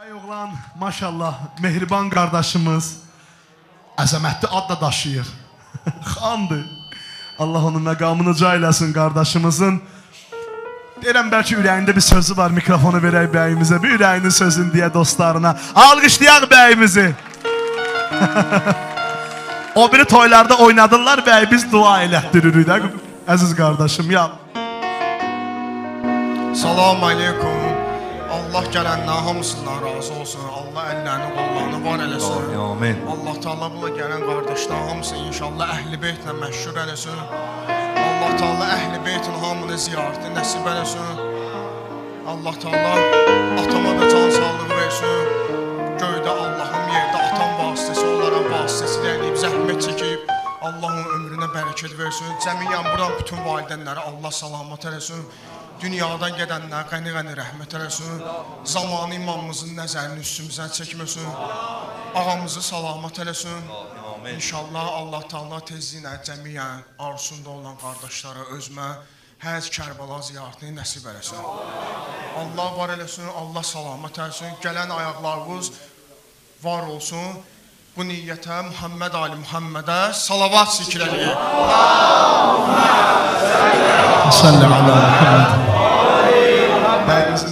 Bəy oğlan, maşallah, mehriban qardaşımız, əzəmətli ad da daşıyır. Xandır. Allah onun məqamını caylasın qardaşımızın. Deyirəm, bəlkə ürəyində bir sözü var, mikrofonu verək bəyimizə. Bir ürəyinin sözünü deyə dostlarına. Alqışlayaq bəyimizi. O biri toylarda oynadırlar bəy, biz dua elətdiririk də, əziz qardaşım. Ya. Salam aleykum. Allah gələndən hamısından razı olsun. Allah əllərini, qollarını var eləsin. Amin. Allah Teala bula gələn qardaşlar hamısı inşallah əhl-i beytlə məşhur eləsin. Allah Teala əhl-i beytin hamını ziyarəti nəsib eləsin. Allah Teala atama da can sağlığı versin. Göydə Allahım, yerdə atam vasitəsi onlara vasitəsilə eləyib, zəhmət çəkib. Allahın ömrünə bərəkət versin. Cəmiyyən buran bütün validənləri Allah salamat eləsin. Dünyadan gedənlər qəni-qəni rəhmət eləsin. Zamanı imamımızın nəzərini üstümüzdən çəkməsin. Ağamızı salamat eləsin. İnşallah Allah Teala tezliklə cəmiyyən arzusunda olan qardaşlara özmə Həc Kərbəla ziyarətini nəsib eləsin. Allah var eləsin, Allah salamat eləsin. Gələn ayaqlarınız var olsun. Bu niyyətə Muhammed Ali Muhammedə salavat zikr eləyir. Allahümme salli ala Muhammed.